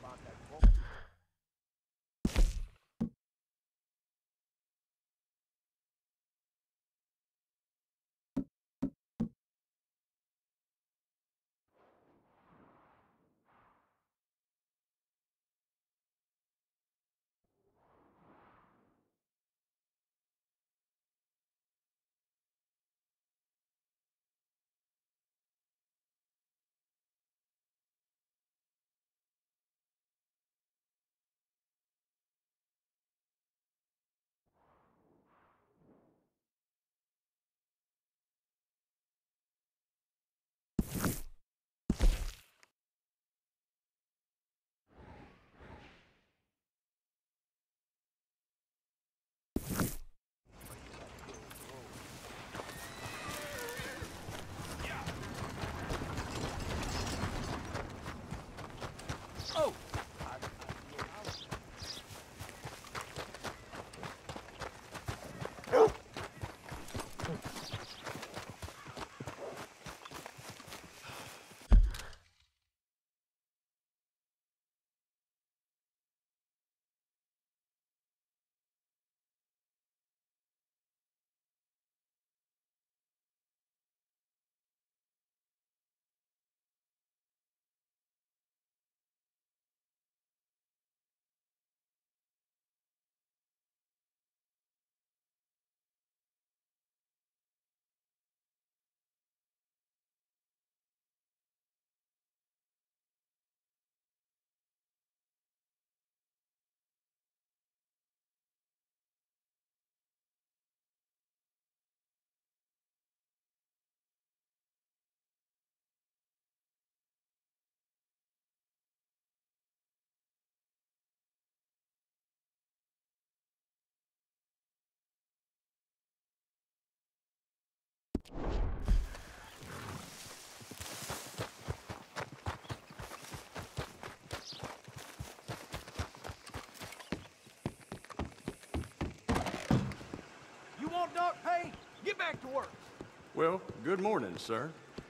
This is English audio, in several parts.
You want dark paint? Get back to work. Well, good morning, sir.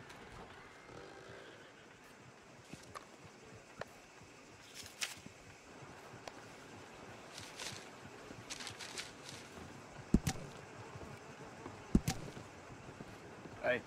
Hey.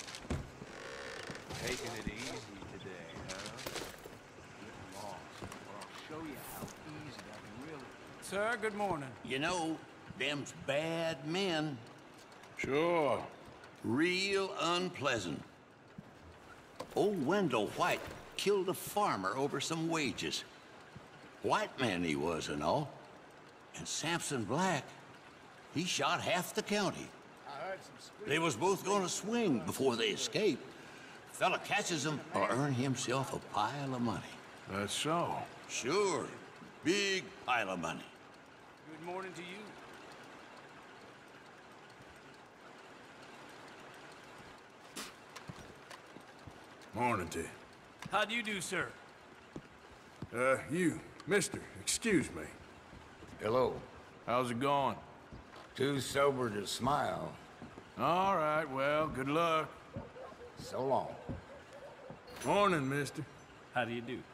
Taking it easy today, huh? Get lost, or I'll show you how easy I can really... Sir, good morning. You know, them's bad men. Sure. Real unpleasant. Old Wendell White killed a farmer over some wages. White man he was and all. And Samson Black, he shot half the county. They was both gonna swing before they escaped. Fella catches them or earn himself a pile of money. That's so. Sure. Big pile of money. Good morning to you. Morning to you. How do you do, sir? You, mister, excuse me. Hello. How's it going? Too sober to smile. All right, well, good luck. So long. Morning, mister. How do you do?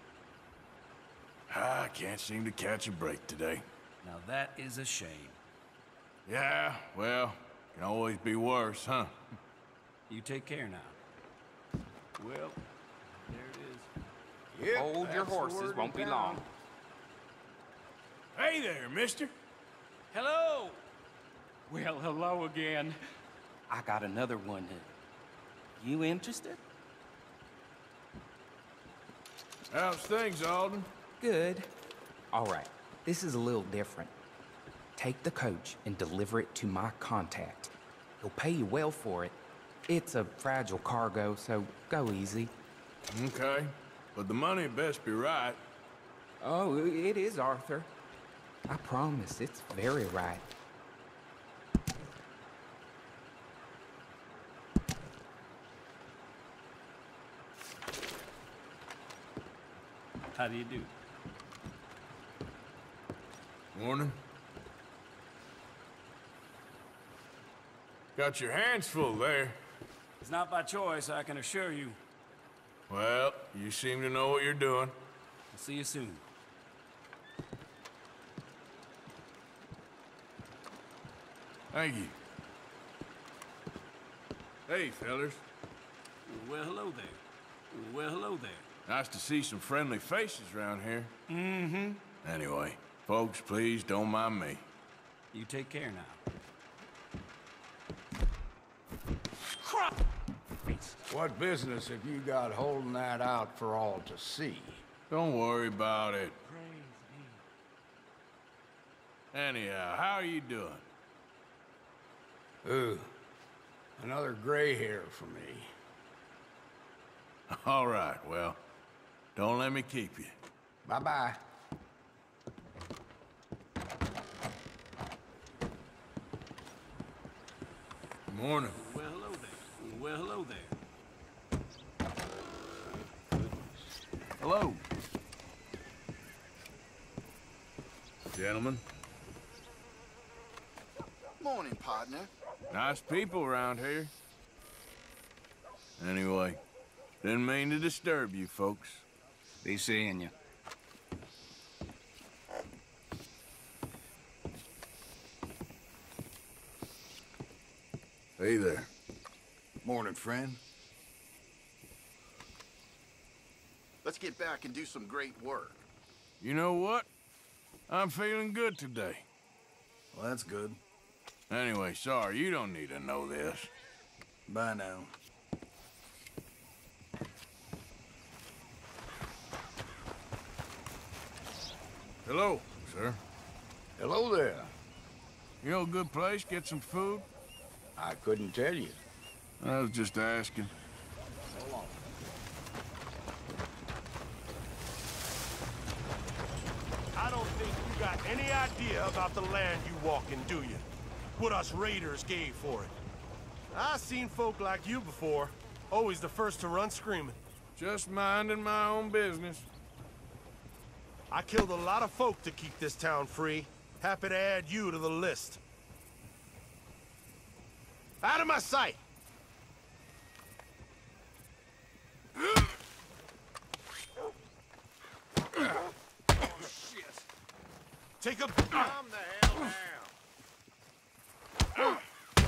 I can't seem to catch a break today. Now that is a shame. Yeah, well, can always be worse, huh? You take care now. Well, there it is. Yep, Hold your horses, won't be long. Hey there, mister. Hello! Well, hello again. I got another one. You interested? How's things, Alden? Good. All right, this is a little different. Take the coach and deliver it to my contact. He'll pay you well for it. It's a fragile cargo, so go easy. Okay, but the money best be right. Oh, it is, Arthur. I promise, it's very right. How do you do? Morning. Got your hands full there. It's not by choice, I can assure you. Well, you seem to know what you're doing. I'll see you soon. Thank you. Hey, fellas. Well, hello there. Well, hello there. Nice to see some friendly faces around here. Mm-hmm. Anyway, folks, please don't mind me. You take care now. What business have you got holding that out for all to see? Don't worry about it. Anyhow, how are you doing? Ooh, another gray hair for me. All right, well, don't let me keep you. Bye-bye. Morning. Well, hello there. Well, hello there. Hello. Gentlemen. Morning, partner. Nice people around here. Anyway, didn't mean to disturb you folks. Be seeing you. Hey there. Morning, friend. Let's get back and do some great work. You know what? I'm feeling good today. Well, that's good. Anyway, sorry, you don't need to know this. Bye now. Hello, sir. Hello there. You know a good place, get some food? I couldn't tell you. I was just asking. So long. I don't think you got any idea about the land you walk in, do you? What us raiders gave for it. I seen folk like you before. Always the first to run screaming. Just minding my own business. I killed a lot of folk to keep this town free. Happy to add you to the list. Out of my sight! Take a... Calm the hell down.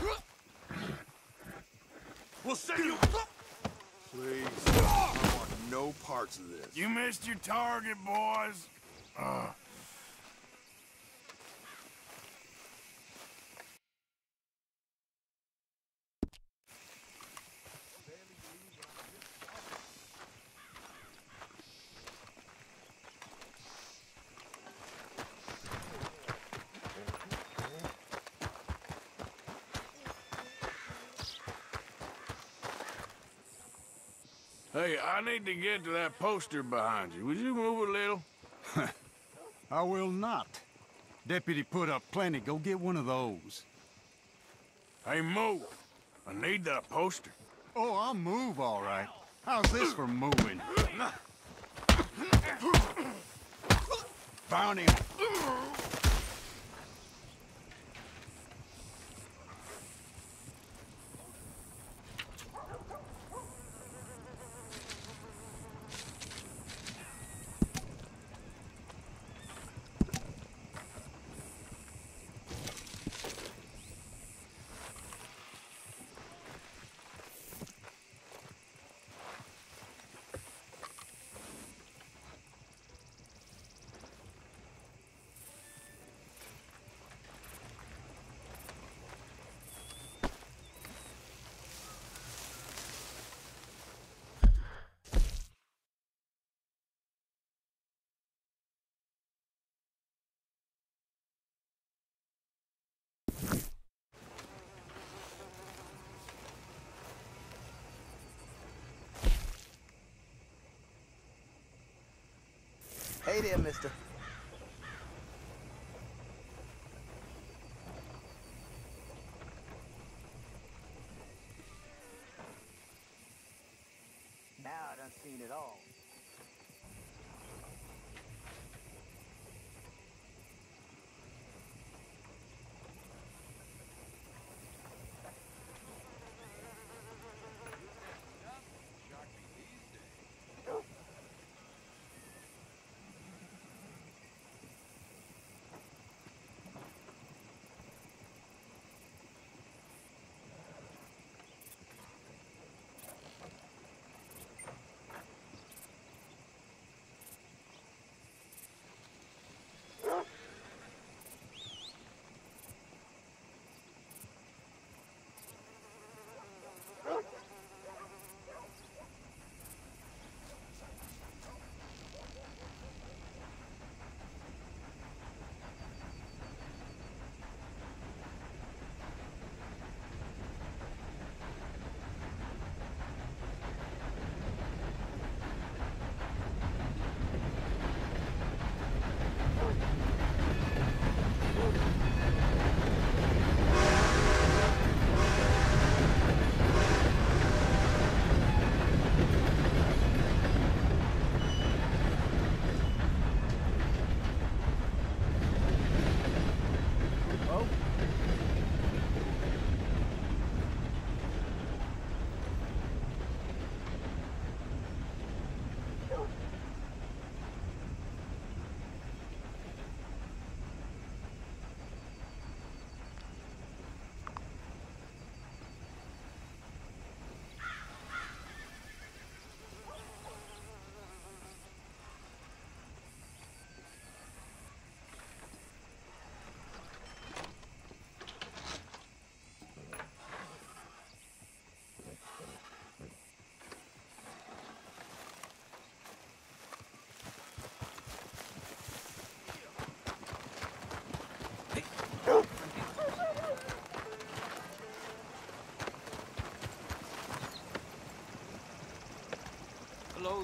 We'll send you... Please. I want no parts of this. You missed your target, boys. Hey, I need to get to that poster behind you. Would you move a little? I will not. Deputy put up plenty. Go get one of those. Hey, move. I need that poster. Oh, I'll move, all right. How's this for moving? Found him. Hey there, mister. Now I done seen it all.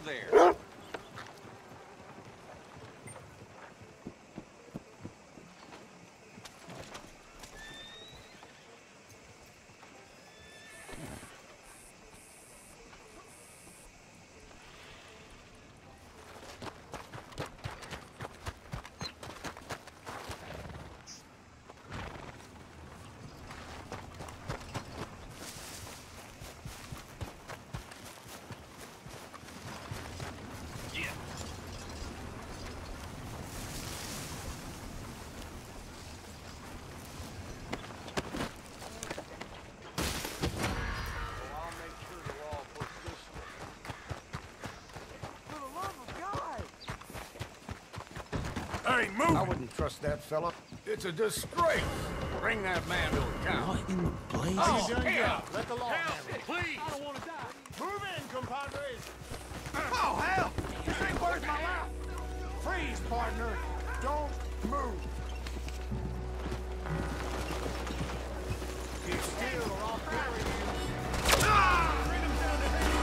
there. Hey, move! I wouldn't trust that fella. It's a disgrace. Bring that man to account. What in the blazes? Oh, hell! Let the law Help, handle it. please! I don't want to die. Move in, compadres. Oh, hell! This ain't worth my life. Freeze, partner. Don't move. Keep still or I'll bury you. Ah! Bring him down to me.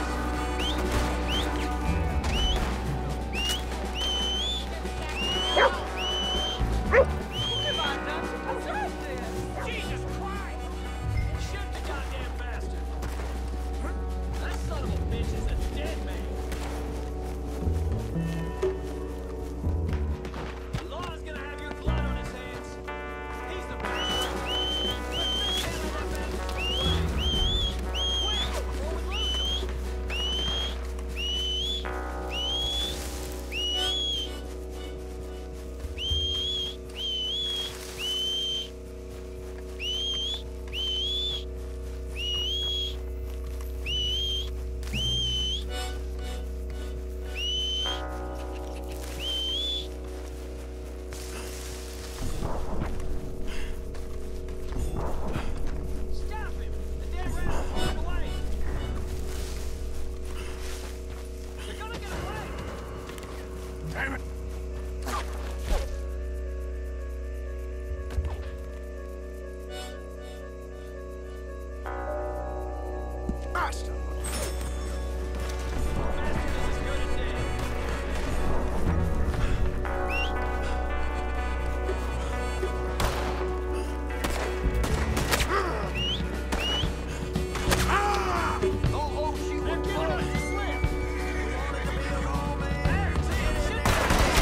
Jesus Christ! Shoot the goddamn bastard! That son of a bitch is a dead man! The law's gonna have your blood on his hands! He's the bastard! Let's handle that bastard quick! Before we lose him! Stop him! The damn rats are flying away! They're gonna get away! Damn it! Basta! Bastard is as good as dead! Oh, shoot, They're what giving us the slip! You wanted to be a lawman? There, see? Shoot that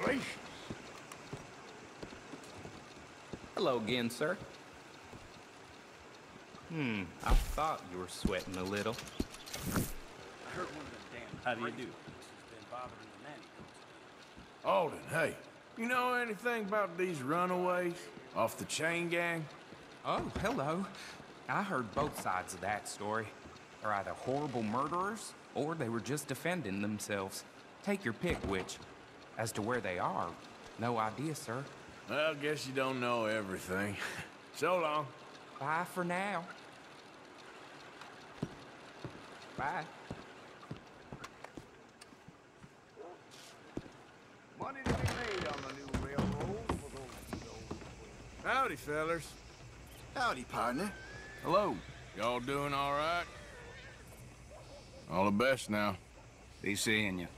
gracious. Hello again, sir. I thought you were sweating a little. I heard one of them damn. How do you do? Has been bothering the nanny. Alden, hey, you know anything about these runaways off the chain gang? Oh, hello. I heard both sides of that story. They're either horrible murderers, or they were just defending themselves. Take your pick, which. As to where they are, no idea, sir. Well, guess you don't know everything. So long. Bye for now. Bye. Money to be made on the new railroad for those. Howdy, fellers. Howdy, partner. Hello. Y'all doing all right? All the best now. Be seeing you.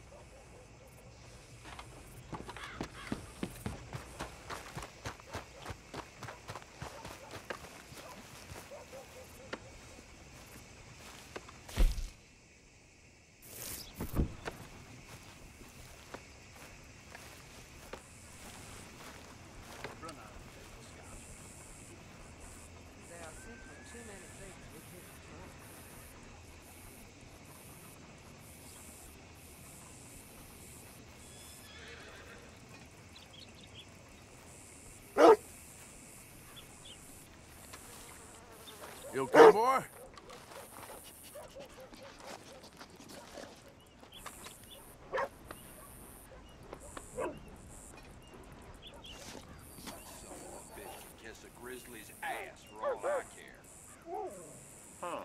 You okay, boy? Kiss a grizzly's ass for all I care. Huh.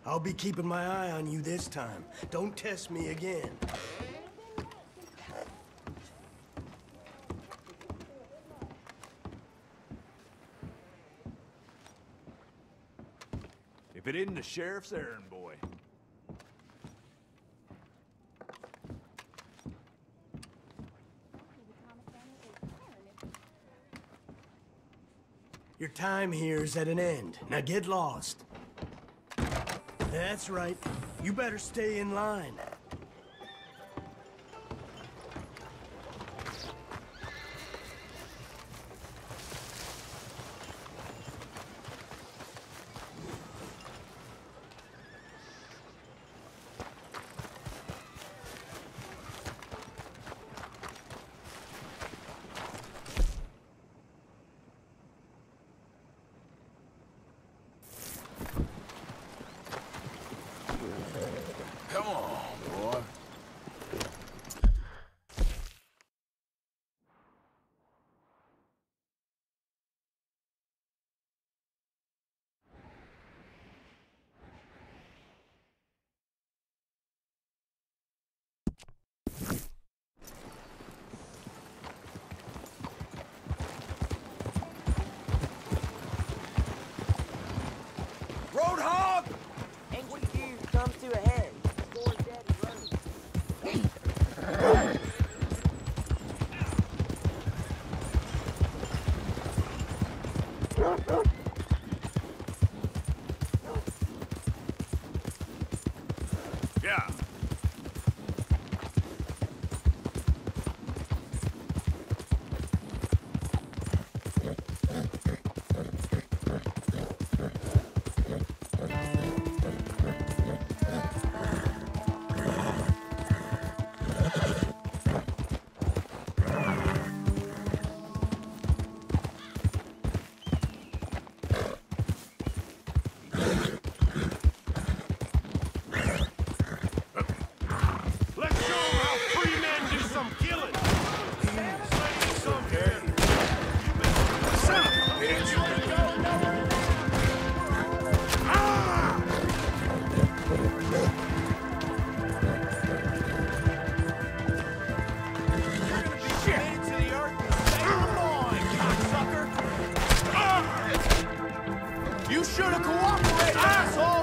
I'll be keeping my eye on you this time. Don't test me again. If it isn't the sheriff's errand boy. Your time here's at an end. Now get lost. That's right. You better stay in line. Come on, boy. Roadhog! Angry dude comes to a head. Score Daddy Road. Yeah. Let's show 'em how free men do some killing. Some here. Son of a bitch. You should have cooperated, asshole!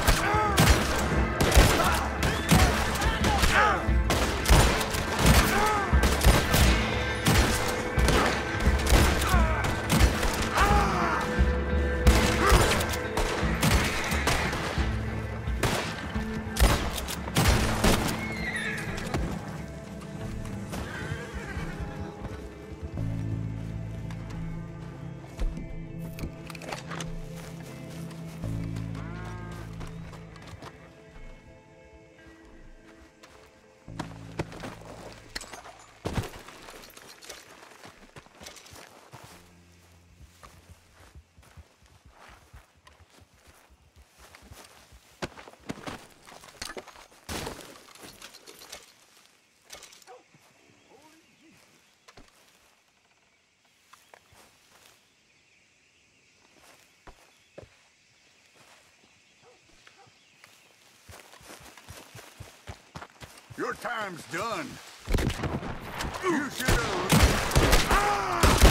Your time's done. You should have...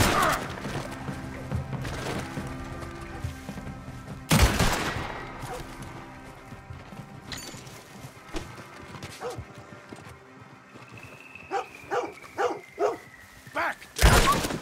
Back, damn it.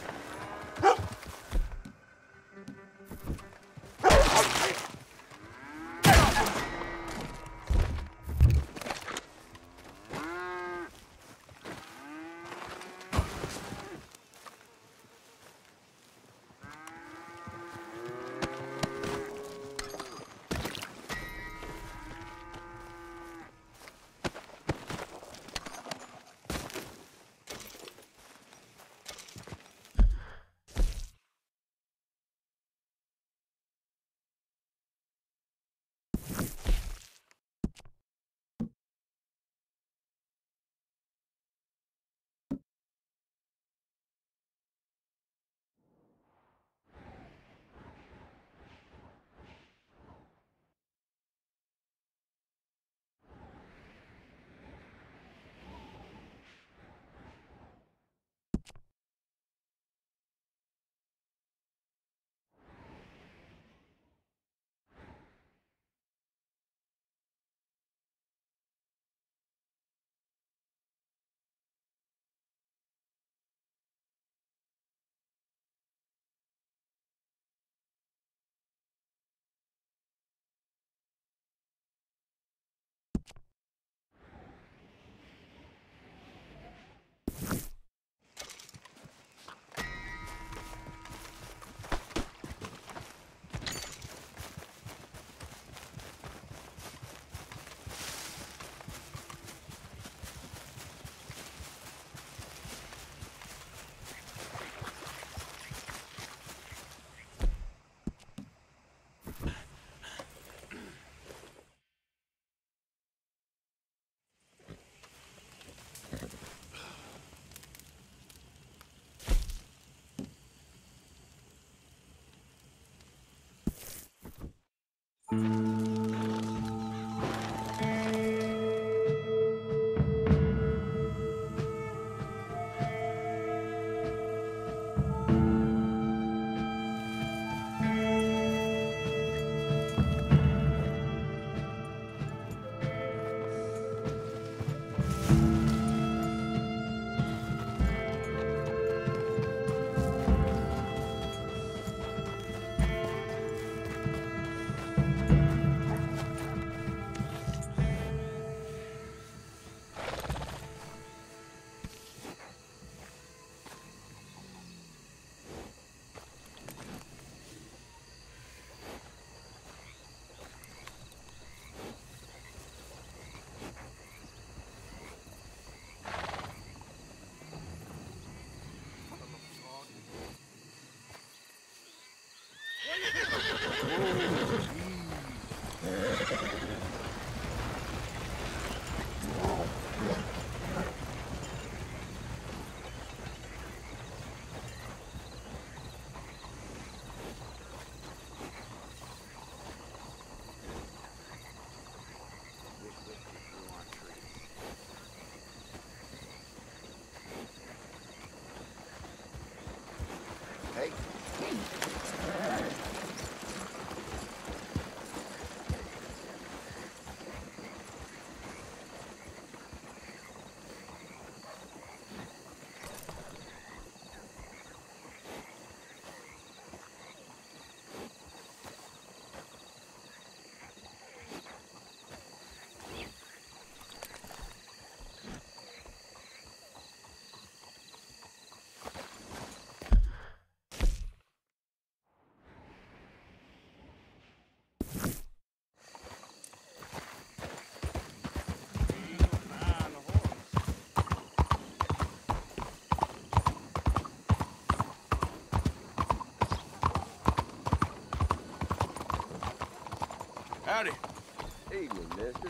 Howdy. Evening, mister.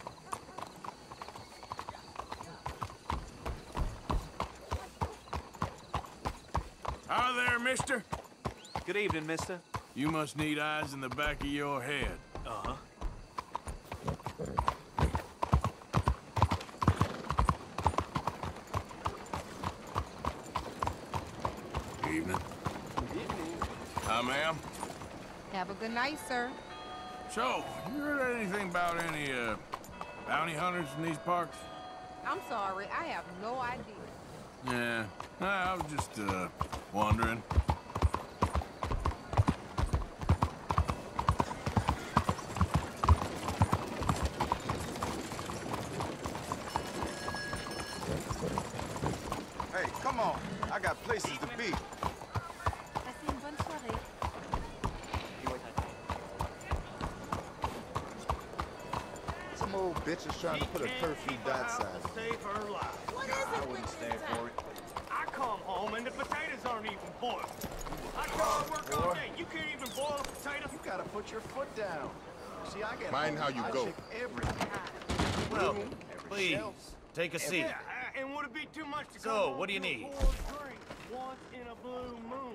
Hi there, mister. Good evening, mister. You must need eyes in the back of your head. Uh-huh. Evening. Hi, ma'am. Have a good night, sir. So, you heard anything about any, bounty hunters in these parts? I'm sorry, I have no idea. Yeah, I was just, wondering. Hey, come on. I got places to be. Passez une bonne soirée. Some old bitch is trying to put a curfew that side. Save her life. What is I it wouldn't with stand you? for it. I come home and the potatoes aren't even boiled. I try to work all day. You can't even boil a potato. You gotta put your foot down. See, I get Mind how you I go. check everything. Well, Every please, shelf. take a seat. Yeah, and would it be too much to So, come home what do you to a need? cold drink once in a blue moon?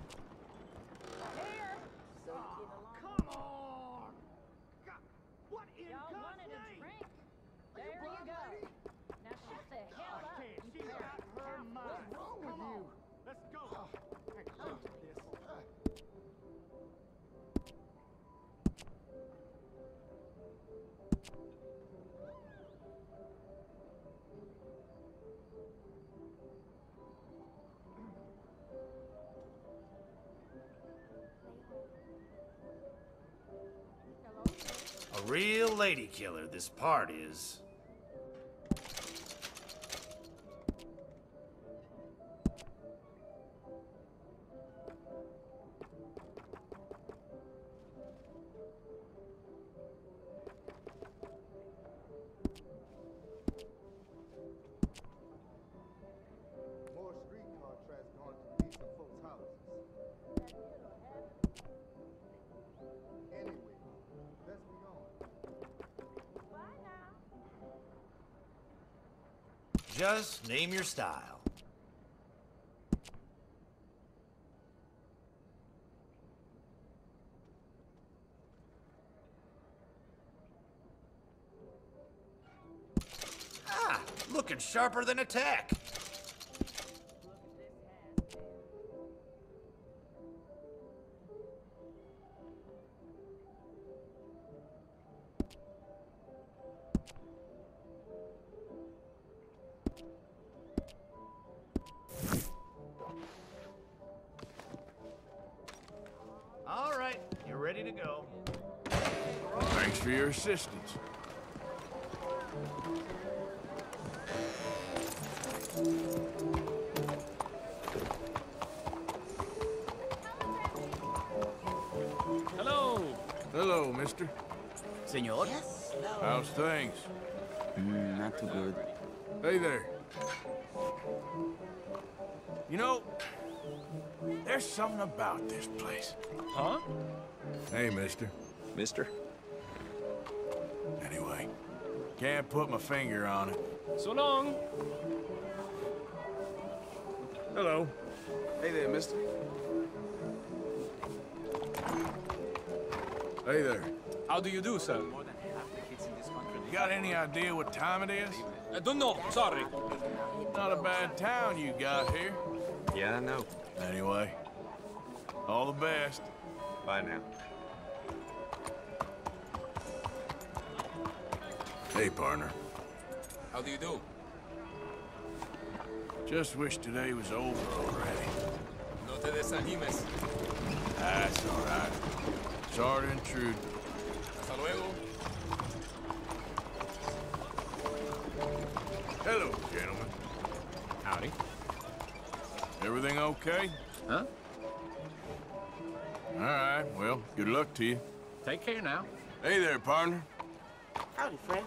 Here. Come on! God, what in Y'all God's wanted a name? drink? There you go. Now shut the hell up. Can't. She's got her mind. What's wrong with Come on. you? Let's go. A real lady killer, this part is. More streetcar tracks going to decent folks' houses. Anyway, let's be on. Bye now. Just name your style. Ah, looking sharper than a tack. All right, you're ready to go. Thanks for your assistance. Hello. Hello, mister. Senor? How's things? Not too good. Hey there. You know, there's something about this place. Huh? Hey, mister. Mister? Anyway, can't put my finger on it. So long. Hello. Hey there, mister. Hey there. How do you do, sir? You got any idea what time it is? I don't know. Sorry. Not a bad town you got here. Yeah, I know. Anyway, all the best. Bye now. Hey, partner. How do you do? Just wish today was over already. No te desanimes. That's all right. Sorry to intrude. Hasta luego. Hello, gentlemen. Howdy. Everything okay? Huh? All right, well, good luck to you. Take care now. Hey there, partner. Howdy, friend.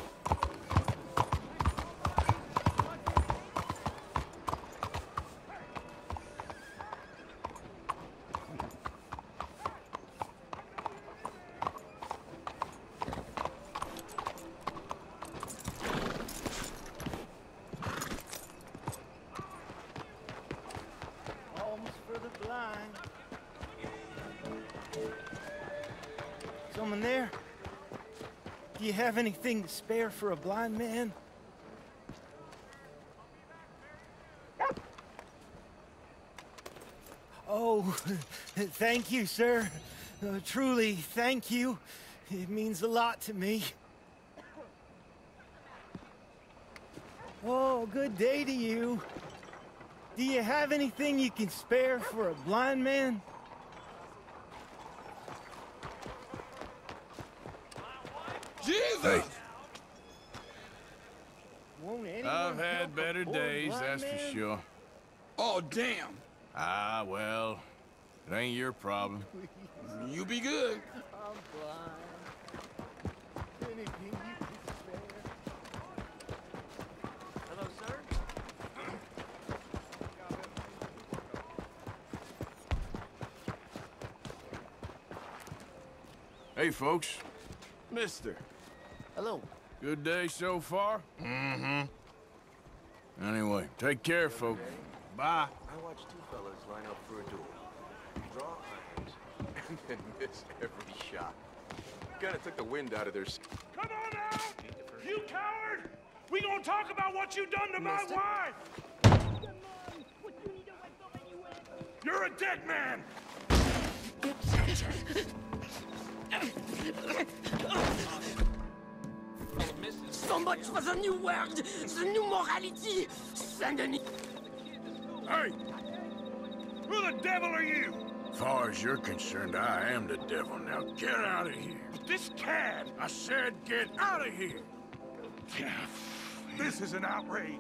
Alms for the blind. Someone there? Do you have anything to spare for a blind man? Oh, thank you, sir. Truly, thank you. It means a lot to me. Oh, good day to you. Do you have anything you can spare for a blind man? Jesus! Hey. Won't anyone I've help had a better poor days, blind that's man? for sure. Oh, damn. Ah, well, it ain't your problem. You be good. I'm blind. Anything you can spare? Hello, sir? Hey, folks. Mister. Hello. Good day so far? Mm-hmm. Anyway, take care, folks. Bye. I watched two fellas line up for a duel. Draw irons, and then miss every shot. Kinda took the wind out of their... Come on out! You coward! We gonna talk about what you done to my wife! You're a dead man! So much for the new world, the new morality. Saint-Denis. Hey! Who the devil are you? As far as you're concerned, I am the devil. Now get out of here. This cad! I said get out of here. This is an outrage.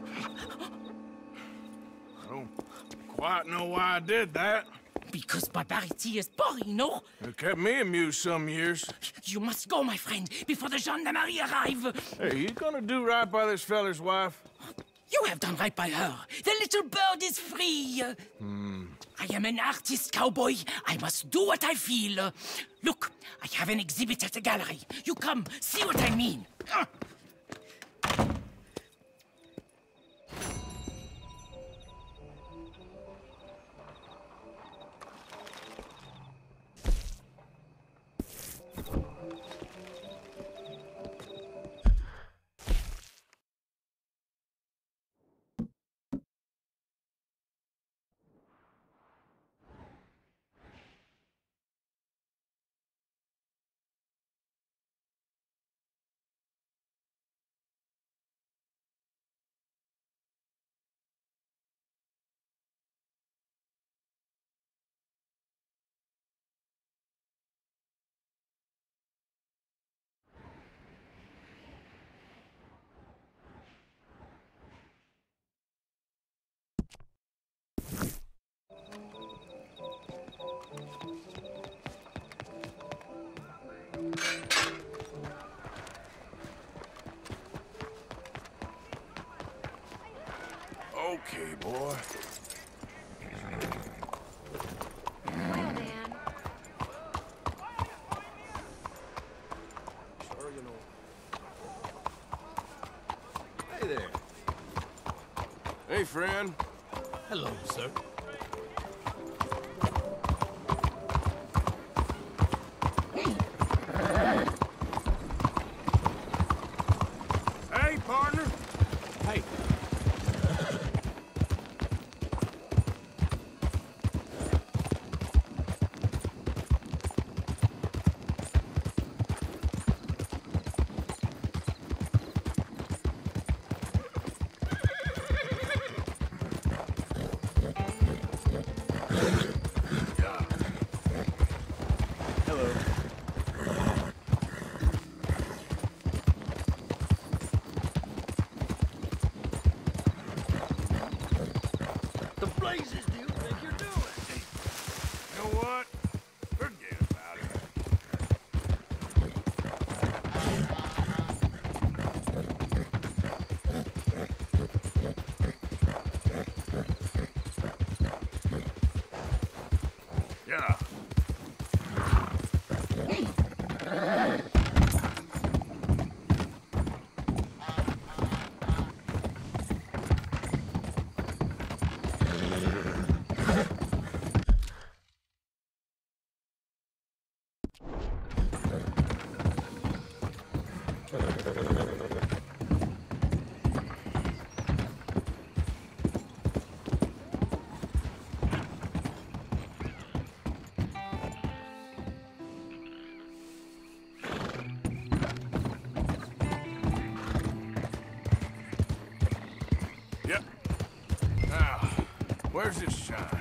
I don't quite know why I did that. Because barbarity is boring, no? It kept me amused some years. You must go, my friend, before the gendarmerie arrive. Hey, you gonna do right by this feller's wife? You have done right by her. The little bird is free. I am an artist, cowboy. I must do what I feel. Look, I have an exhibit at the gallery. You come, see what I mean. Okay, boy. Well, Dan. there. Hey, friend. Hello, sir. Hey, partner. Hey. The blazes do you think you're doing? You know what? Forget about it. Yeah. Yep. Now, where's this shine?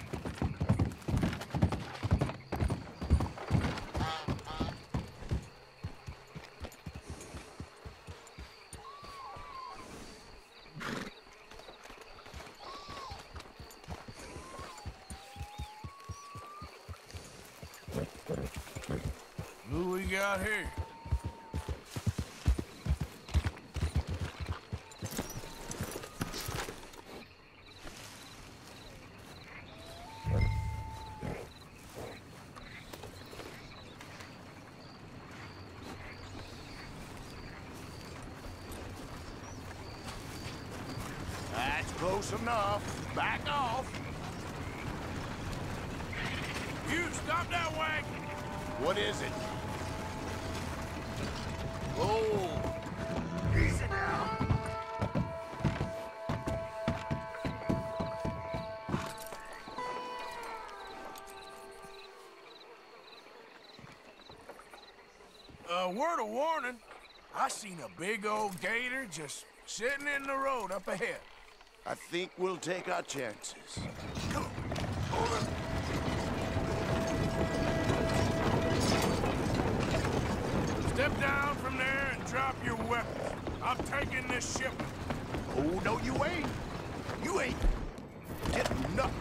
Who we got here? That's close enough. Back off. You stop that wagon! What is it? Oh! Easy now. Word of warning. I seen a big old gator just sitting in the road up ahead. I think we'll take our chances. Come on. Over. Step down from there and drop your weapons. I'm taking this shipment. Oh, no, you ain't. You ain't getting nothing.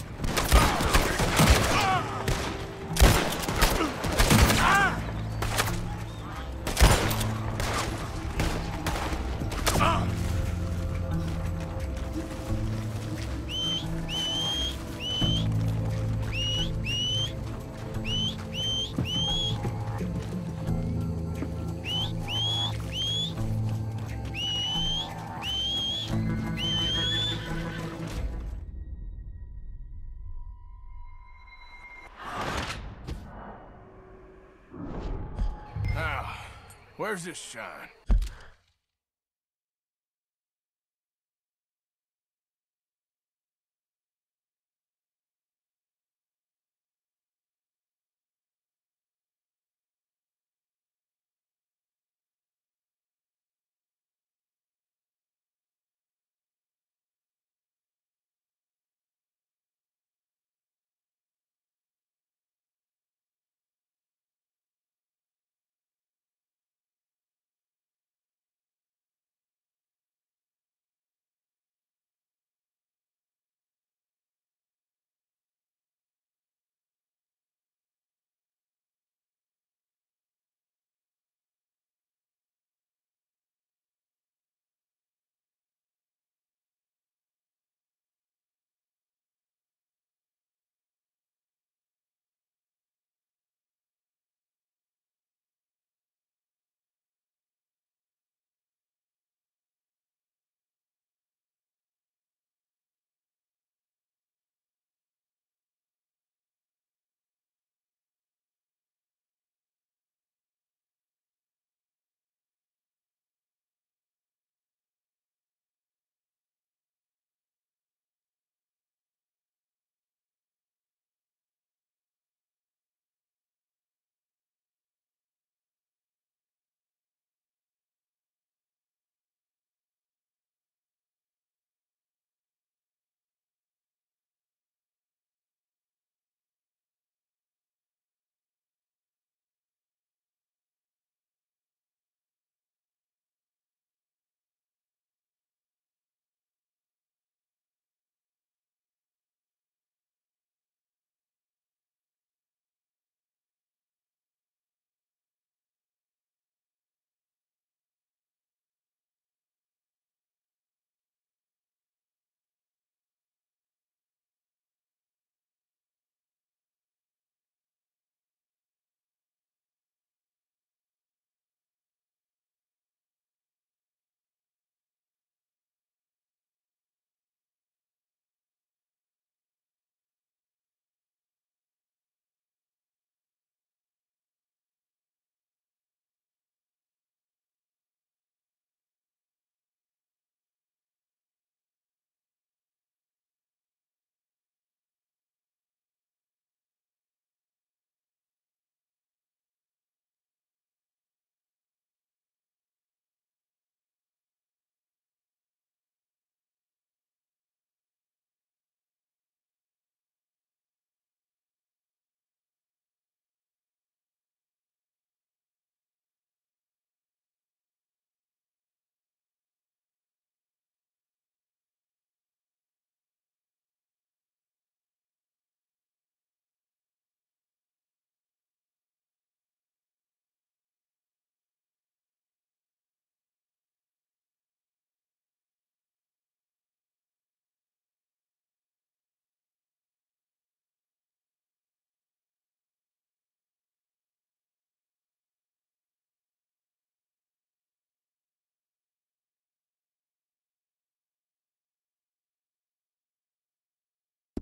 Now, where's this shine?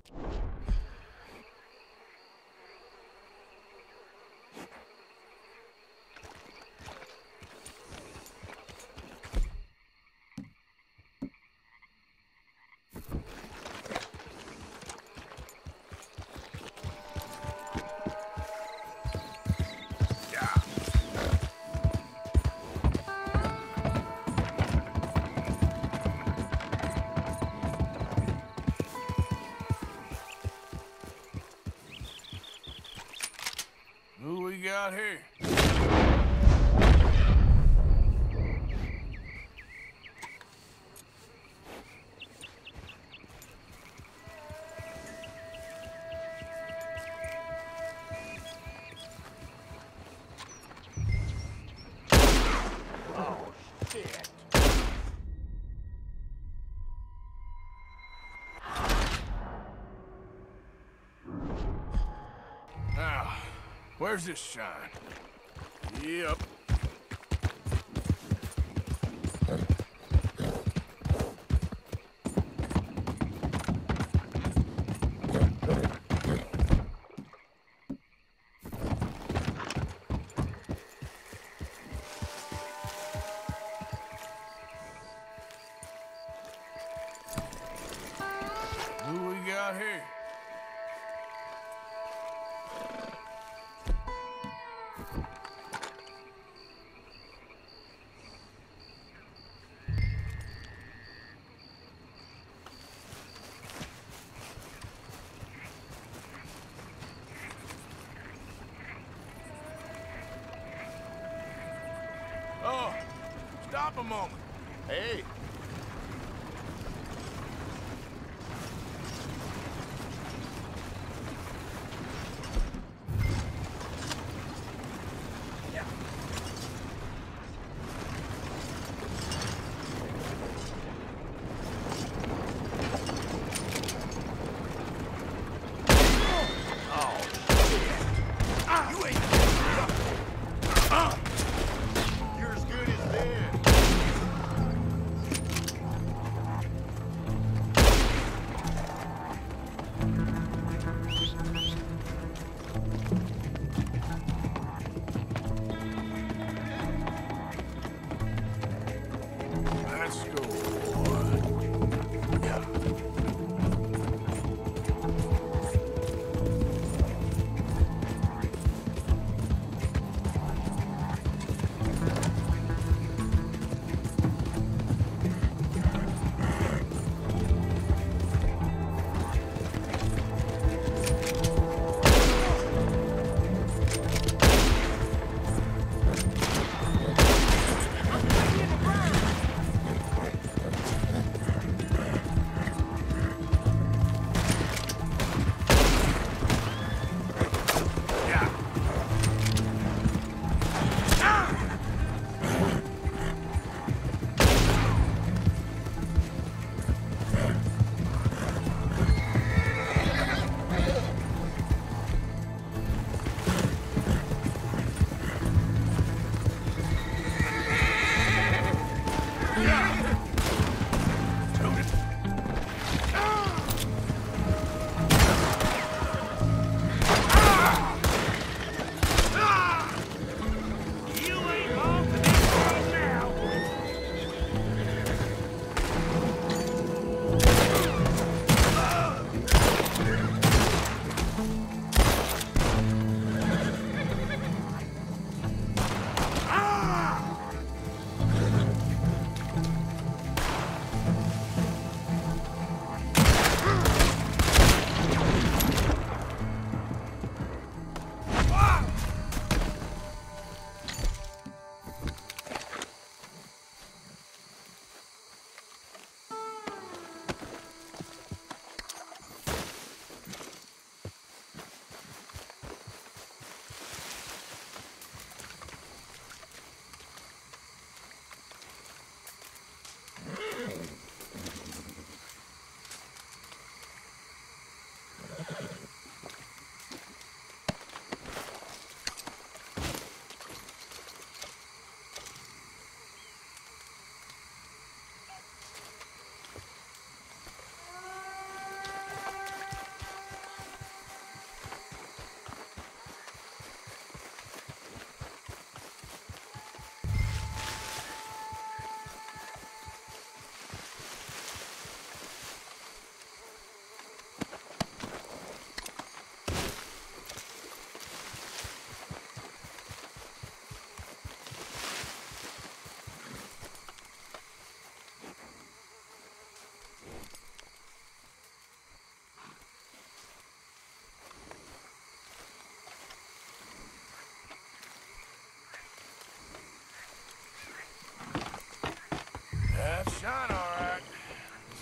Who we got here? Oh, shit. Now, where's this shine? Yep. Who we got here? Oh, stop a moment. Hey.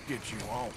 get you home.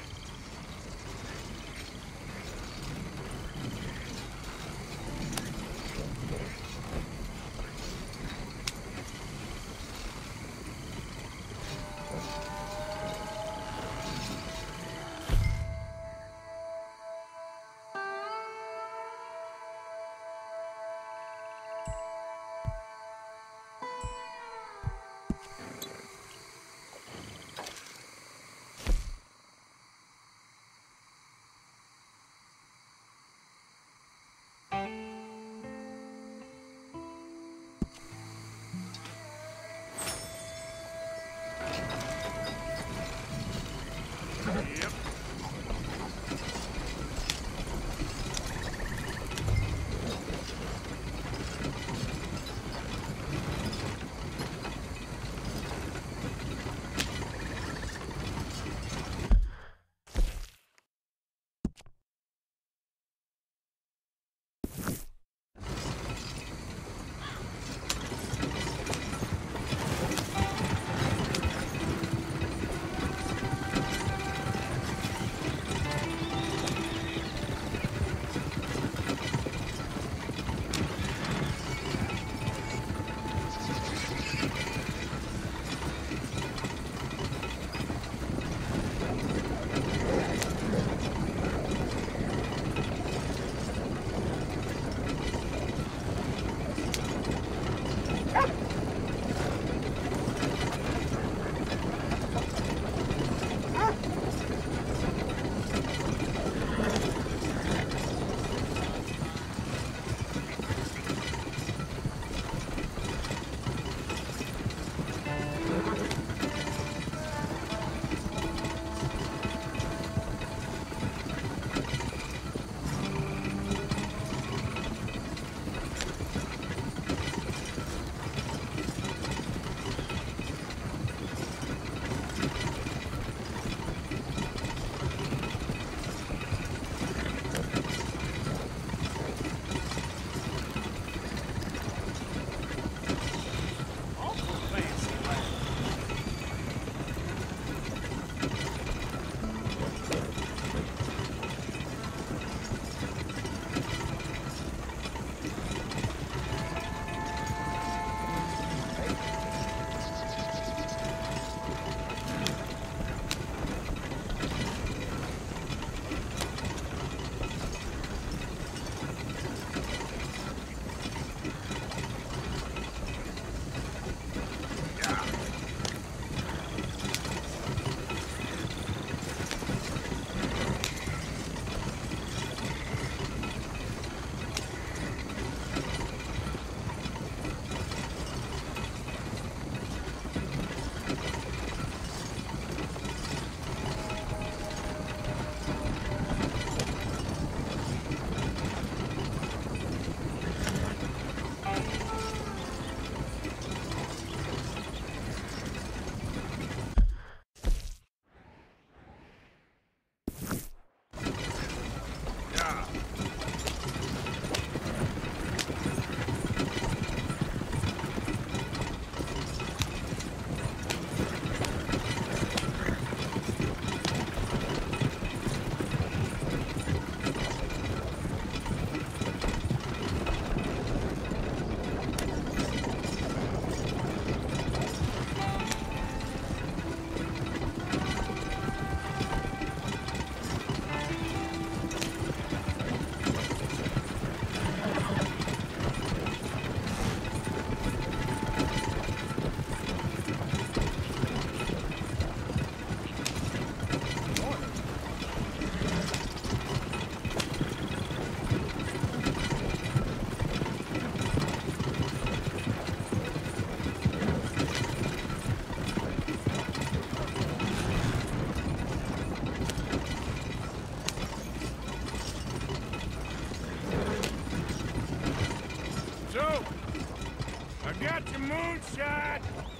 moonshine!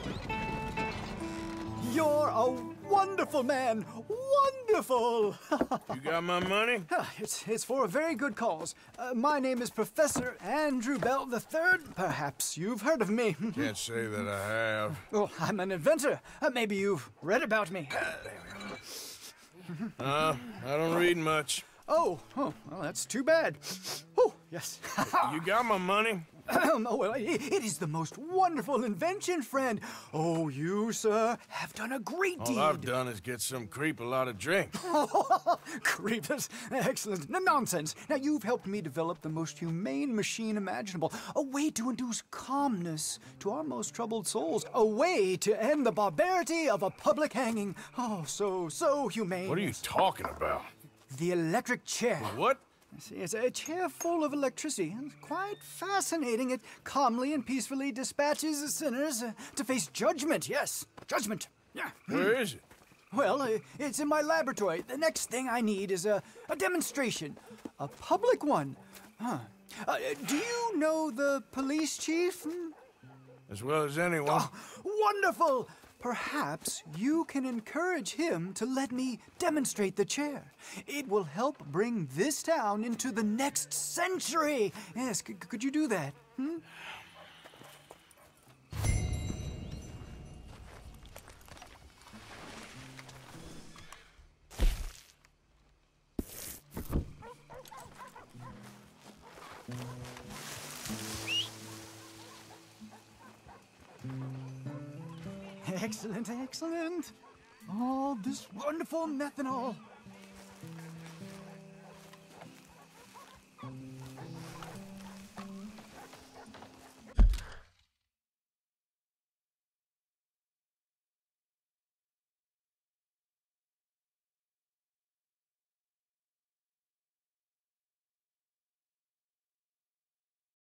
You're a wonderful man! Wonderful! You got my money? It's for a very good cause. My name is Professor Andrew Bell III. Perhaps you've heard of me. Can't say that I have. Oh, I'm an inventor. Maybe you've read about me. I don't read much. Oh, well, that's too bad. Oh, yes. You got my money? Oh, well, it is the most wonderful invention, friend. Oh, you, sir, have done a great deed. All I've done is get some creep a lot of drink. Creepers. Excellent. No, nonsense. Now, you've helped me develop the most humane machine imaginable. A way to induce calmness to our most troubled souls. A way to end the barbarity of a public hanging. Oh, so humane. What are you talking about? The electric chair. What? See, it's a chair full of electricity. It's quite fascinating. It calmly and peacefully dispatches sinners to face judgment. Yes, judgment. Yeah. Where is it? Well, it's in my laboratory. The next thing I need is a demonstration. A public one. Huh. Do you know the police chief? As well as anyone. Oh, wonderful! Perhaps you can encourage him to let me demonstrate the chair. It will help bring this town into the next century. Yes, could you do that? Excellent, excellent. Oh, this wonderful methanol.